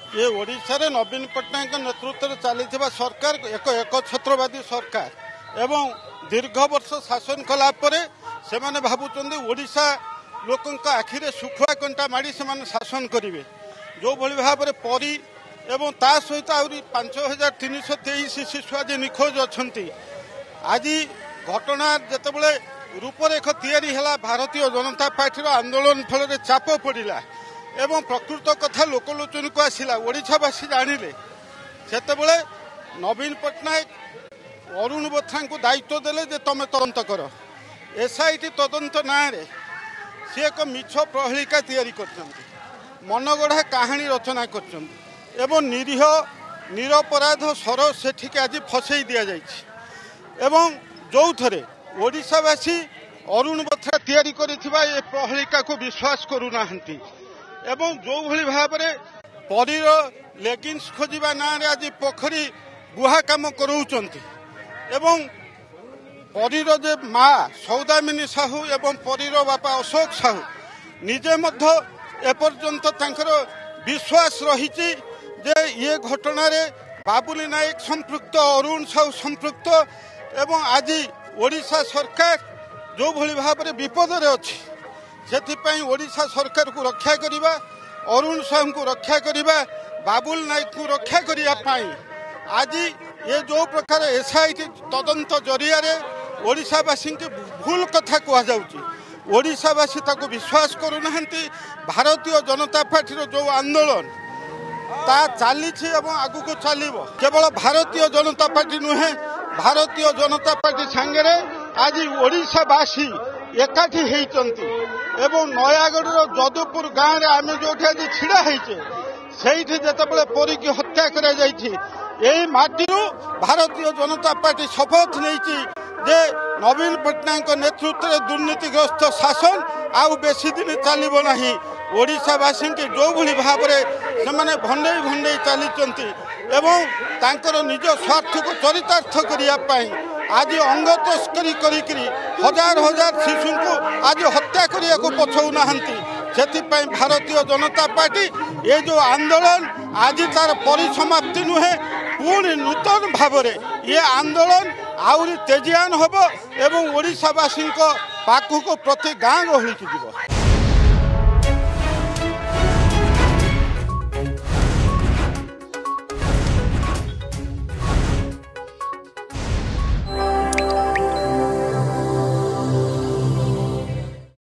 ये ओडिशारे नवीन पट्टनायक नेतृत्व में चली सरकार एक छत्रवादी सरकार एवं दीर्घ वर्ष शासन कलापर से भावुं ओडिशा लोकों आखिरे सुखुआ कंटा माड़ी से शासन करेंगे जो भाव में परी एवं ता सहित आहरी 5323 शिशु आज निखोज अच्छा आज घटना जितेबाला रूपरेख या भारतीय जनता पार्टी आंदोलन फल चाप पड़ा एवं प्रकृत कथा लोकलोचन को आसला ओडिशावासी जानिले सेतेबेले नवीन पट्टनायक अरुण बोथ्रा को दायित्व देले जे तमे तदंत कर एसआईटी तदंत ना सी एक मिछ प्रहेलिका तैयारी करछन्ति मनगढ़ा कहानी रचना करछन्ति एवं निरीह निरपराध सर सेठिक आज फसई दि जाइछि एवं जो थरे ओडिशावासी अरुण बोथ्रा तैयारी करिथिबा ए प्रहेलिका को विश्वास करूनाहंती एवं जो भली भाव में परीर लेगिंग्स खोजा ना आज पोखरी गुहा काम कराउछन्ति एवं परीर जे माँ सौदामिनी साहू एवं परीर बापा अशोक साहू निजे मध्य एपर्यंत तांकर विश्वास रही जे ये घटना रे बाबुली नायक संपृक्त अरुण साहू संपृक्त एवं आज ओडिशा सरकार जो भली भाव में विपद रे अछि से ओडिशा सरकार को रक्षा करने अरुण साहू को रक्षा करने बाबुल नायक को रक्षा करने आज ये जो प्रकार एसआईटी तदंत जरिया ओडिशावासी के भूल कथा कहुच्छी ओडिशावासी ताको विश्वास करूना भारतीय जनता पार्टी जो आंदोलन ता चली आगू को चलो केवल भारतीय जनता पार्टी नुहे भारतीय जनता पार्टी सांगे आज ओडिशावासी एकाठी होती एवं नयागढ़ जदुपुर गाँव में आम जो आज छिड़ा से जितेबाला परी की हत्या करी भारतीय जनता पार्टी शपथ नहीं जे नवीन पट्टनायक नेतृत्व में दुर्नीतिग्रस्त शासन आउ बेसी दिन चलो ना ओडिशावासी के जो भली भाव में भंडे भंडे चली एवं तांकर निज स्वार्थ को चरितार्थ करने आज अंग तस्करी करी हजार हजार शिशु को आज हत्या करने को पछौना से भारतीय जनता पार्टी ये जो आंदोलन आज तार परिसमाप्ति नुहे पुणी नूतन भाव में ये आंदोलन आहरी तेजियान होब एवं ओडिशावासी पाखक प्रति गाँ गहली की जीव।